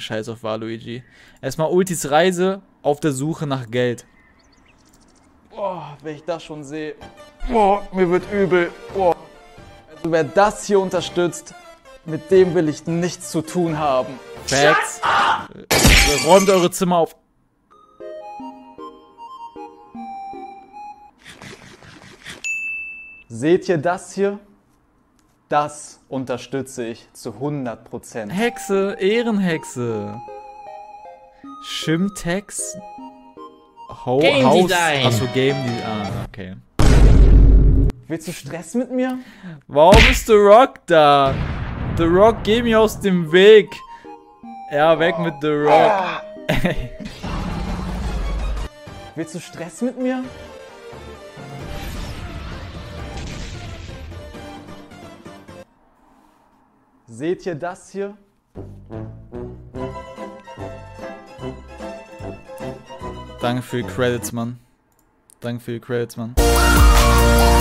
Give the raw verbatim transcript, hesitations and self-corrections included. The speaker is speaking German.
Scheiß auf Waluigi. Erstmal Ultis Reise auf der Suche nach Geld. Boah, wenn ich das schon sehe. Boah, mir wird übel. Boah. Also wer das hier unterstützt, mit dem will ich nichts zu tun haben. Facts. Äh, räumt eure Zimmer auf. Seht ihr das hier? Das unterstütze ich zu hundert Prozent. Hexe, Ehrenhexe. Shimtex. Ho Game Haus. Design. Achso, Game Design. Ah, okay. Willst du Stress mit mir? Warum ist The Rock da? The Rock, geh mir aus dem Weg. Ja, weg mit The Rock. Willst du Stress mit mir? Seht ihr das hier? Danke für die Credits, Mann. Danke für die Credits, Mann.